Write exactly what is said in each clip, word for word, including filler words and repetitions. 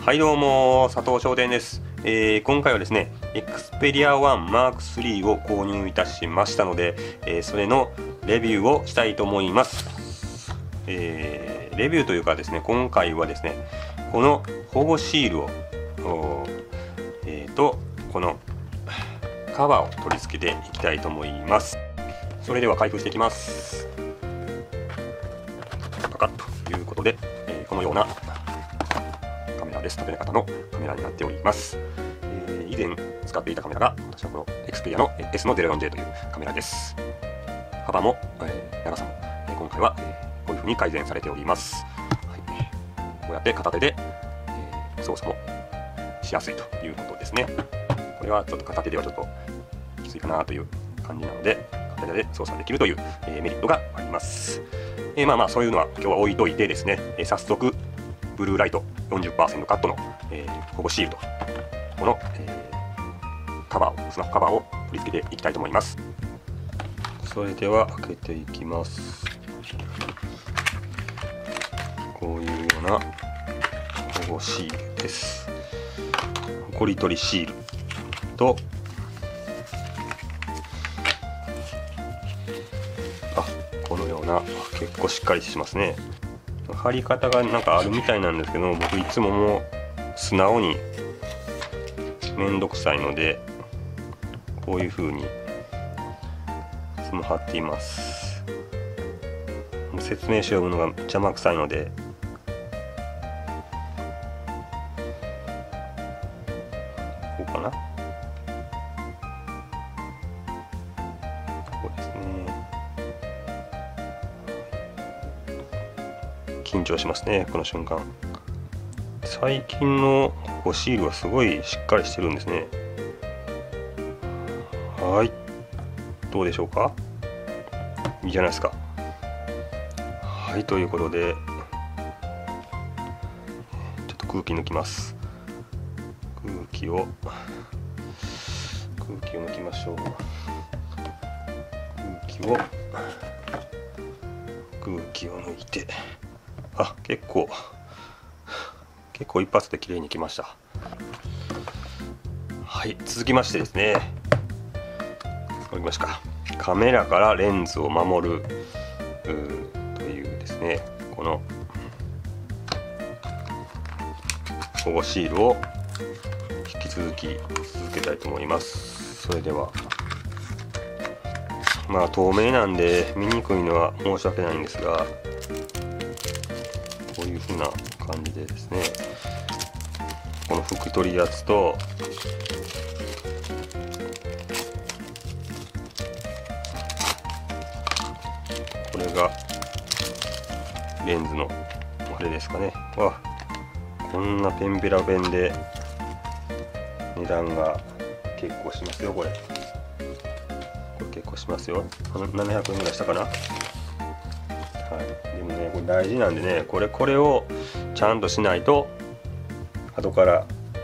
はいどうも、佐藤商店です。えー、今回はですね、Xperia ワン マークスリー を購入いたしましたので、えー、それのレビューをしたいと思います。えー、レビューというかですね、今回はですね、この保護シールを、えーと、このカバーを取り付けていきたいと思います。それでは開封していきます。パカッということで、えー、このようなカメラです。縦型のカメラになっております。えー、以前使っていたカメラが私はこの Xperia の エスのゼロよんジェイ というカメラです。幅も、えー、長さも、えー、今回は、えー、こういう風に改善されております。はい、こうやって片手で、えー、操作もしやすいということですね。これはちょっと片手ではちょっときついかなという感じなので、片手で操作できるという、えー、メリットがあります。えー、まあまあそういうのは今日は置いといてですね、えー、早速ブルーライト よんじゅっパーセント カットの、えー、保護シールとこの、えー、カバーをスマホカバーを取り付けていきたいと思います。それでは開けていきます。こういうような保護シールです。ほこり取りシールとあこのような結構しっかりしますね。貼り方がなんかあるみたいなんですけど、僕いつももう素直にめんどくさいのでこういう風にいつも貼っています。もう説明書を読むのが邪魔くさいのでこうかな、こうですね。緊張しますね、この瞬間。最近の保護シールはすごいしっかりしてるんですね。はい、どうでしょうか。いいじゃないですか。はい、ということでちょっと空気抜きます。空気を空気を抜きましょう。空気を空気を抜いて、あ、結構結構一発で綺麗にきました。はい、続きましてですね、これましかカメラからレンズを守るというですね、この保護シールを引き続き続けたいと思います。それではまあ透明なんで見にくいのは申し訳ないんですが、こういう風な感じでですね、この拭き取りやつとこれがレンズのあれですかね。わ、こんなペンペラペンで値段が結構しますよ。これこれ結構しますよ。ななひゃくえんぐらいしたかな。はい、でもねこれ大事なんでね、これこれをちゃんとしないと後から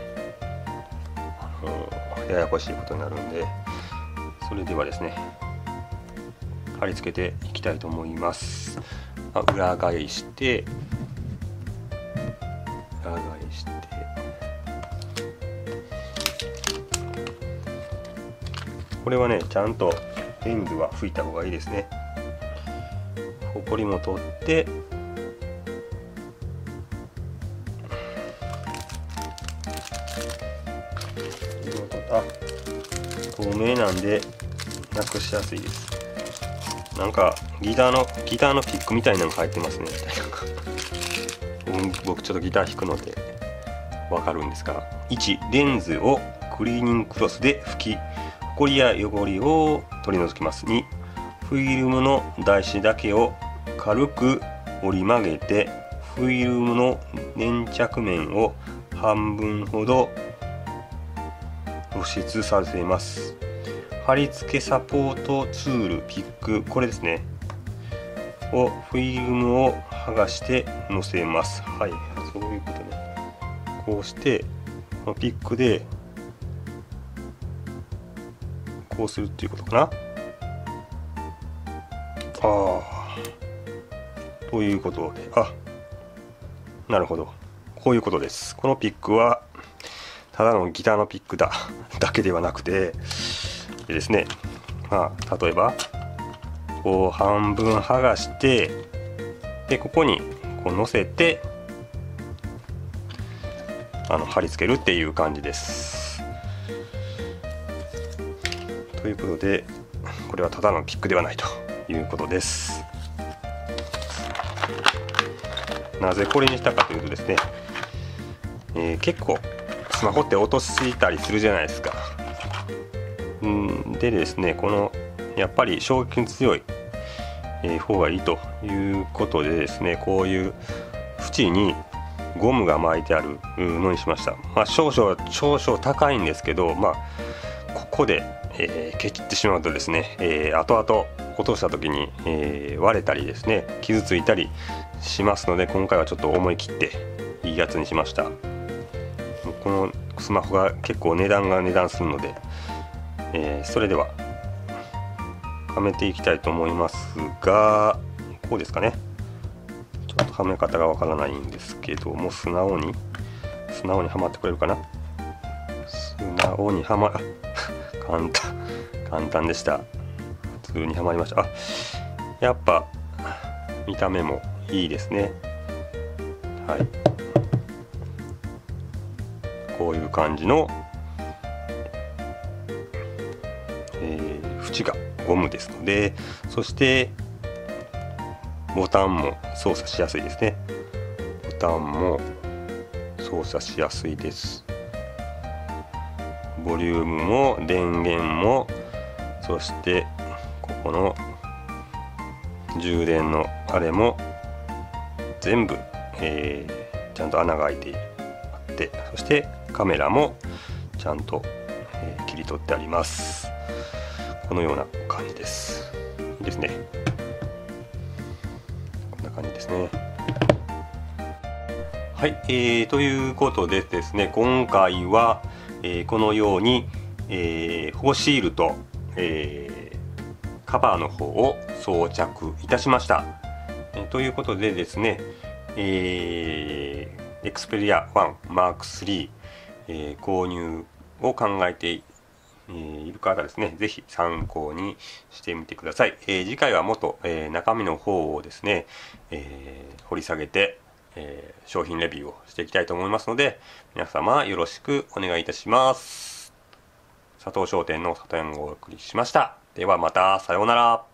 ややこしいことになるんで、それではですね貼り付けていきたいと思います。あ、裏返して裏返してこれはねちゃんとレンズは拭いた方がいいですね。ほこりも取ってあ、透明なんでなくしやすいです。なんかギターのギターのピックみたいなのが入ってますね。僕ちょっとギター弾くのでわかるんですが、いちレンズをクリーニングクロスで拭き、ほこりや汚れを取り除きます。にフィルムの台紙だけを軽く折り曲げてフィルムの粘着面を半分ほど露出させます。貼り付けサポートツールピック、これですねをフィルムを剥がして乗せます。はい、そういうことね。こうしてこのピックでこうするっていうことかな。ああ、ということで、あ、なるほど、 こういうことです。このピックはただのギターのピックだだけではなくてでですね、まあ例えばこう半分剥がしてでここにこう乗せてあの貼り付けるっていう感じです。ということでこれはただのピックではないということです。なぜこれにしたかというとですね、えー、結構スマホって落としたりするじゃないですか。んでですね、このやっぱり衝撃に強い、えー、方がいいということでですね、こういう縁にゴムが巻いてあるのにしました。まあ、少々少々高いんですけど、まあ、ここで、えー、ケチってしまうとですね、えー、後々落とした時に、えー、割れたりですね傷ついたりしますので、今回はちょっと思い切っていいやつにしました。このスマホが結構値段が値段するので、えー、それでははめていきたいと思いますが、こうですかね。ちょっとはめ方がわからないんですけども、素直に素直にはまってくれるかな。素直にはまあ簡単簡単でした。普通にはまりました。あ、やっぱ見た目もいいですね。はい、こういう感じの、えー、縁がゴムですので、そしてボタンも操作しやすいですね。ボタンも操作しやすいです。ボリュームも電源も、そしてここの充電のあれも全部、えー、ちゃんと穴が開いてあって、そしてカメラもちゃんと、えー、切り取ってあります。このような感じです。いいですね。こんな感じですね。はい、えー、ということでですね、今回は、えー、このように、えー、保護シールと、えー、カバーの方を装着いたしました。えー、ということでですね、えー、Xperia ワン マークスリー、えー、購入を考えている方ですね、ぜひ参考にしてみてください。えー、次回はもっと、えー、中身の方をですね、えー、掘り下げて、えー、商品レビューをしていきたいと思いますので、皆様よろしくお願いいたします。佐藤商店の里山をお送りしました。ではまた、さようなら。